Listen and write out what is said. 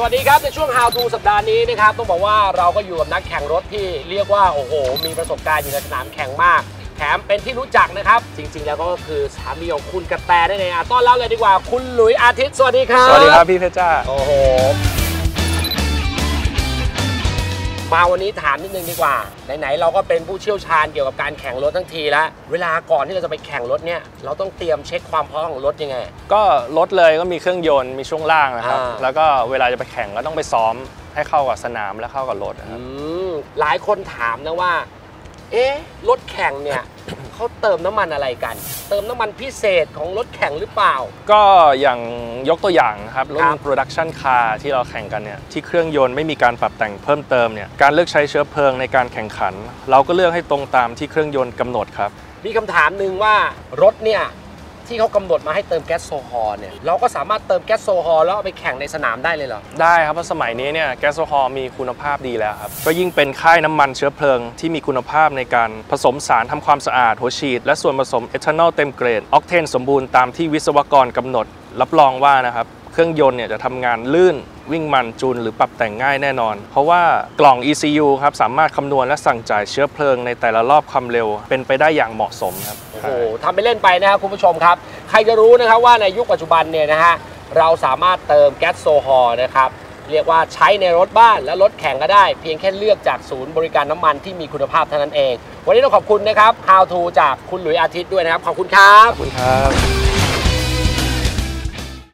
วัสดีครับในช่วง How to สัปดาห์นี้นะครับต้องบอกว่าเราก็อยู่กับนักแข่งรถที่เรียกว่าโอ้โหมีประสบการณ์อยู่ในสนามแข่งมากแถมเป็นที่รู้จักนะครับจริงๆแล้วก็คือสามีของคุณกระแตได้เลยต้อนรับเลยดีกว่าคุณหลุยส์อาทิตย์สวัสดีครับสวัสดีครับพี่เพชรจ้าโอ้โหมาวันนี้ถามนิดนึงดีกว่าไหนๆเราก็เป็นผู้เชี่ยวชาญเกี่ยวกับการแข่งรถทั้งทีแล้วเวลาก่อนที่เราจะไปแข่งรถเนี่ยเราต้องเตรียมเช็คความพร้อมของรถยังไงก็รถเลยก็มีเครื่องยนต์มีช่วงล่างนะครับแล้วก็เวลาจะไปแข่งก็ต้องไปซ้อมให้เข้ากับสนามและเข้ากับรถนะครับหลายคนถามนะว่ารถแข่งเนี่ย เขาเติมน้ำมันอะไรกันเติมน้ำมันพิเศษของรถแข่งหรือเปล่าก็อย่างยกตัวอย่างครับรถ production car ที่เราแข่งกันเนี่ยที่เครื่องยนต์ไม่มีการปรับแต่งเพิ่มเติมเนี่ยการเลือกใช้เชื้อเพลิงในการแข่งขันเราก็เลือกให้ตรงตามที่เครื่องยนต์กำหนดครับมีคำถามหนึ่งว่ารถเนี่ยที่เขากำหนดมาให้เติมแก๊สโซฮอลเนี่ยเราก็สามารถเติมแก๊สโซฮอลแล้วเอาไปแข่งในสนามได้เลยเหรอได้ครับเพราะสมัยนี้เนี่ยแก๊สโซฮอลมีคุณภาพดีแล้วครับก็ยิ่งเป็นค่ายน้ำมันเชื้อเพลิงที่มีคุณภาพในการผสมสารทำความสะอาดหัวฉีดและส่วนผสมเอทานอลเต็มเกรดออกเทนสมบูรณ์ตามที่วิศวกรกำหนดรับรองว่านะครับเครื่องยนต์เนี่ยจะทำงานลื่นวิ่งมันจูนหรือปรับแต่งง่ายแน่นอนเพราะว่ากล่อง ECU ครับสามารถคำนวณและสั่งจ่ายเชื้อเพลิงในแต่ละรอบความเร็วเป็นไปได้อย่างเหมาะสมครับโอ้โหทำไปเล่นไปนะครับคุณผู้ชมครับใครจะรู้นะครับว่าในยุคปัจจุบันเนี่ยนะฮะเราสามารถเติมแก๊สโซฮอลนะครับเรียกว่าใช้ในรถบ้านและรถแข่งก็ได้เพียงแค่เลือกจากศูนย์บริการน้ำมันที่มีคุณภาพเท่านั้นเองวันนี้ต้องขอบคุณนะครับ How to จากคุณหลุยส์อาทิตย์ด้วยนะครับขอบคุณครับขอบคุณครับ